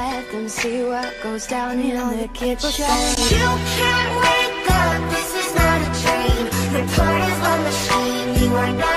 let them see what goes down in the kitchen. You can't wake up, this is not a dream. Your part is a machine, you are not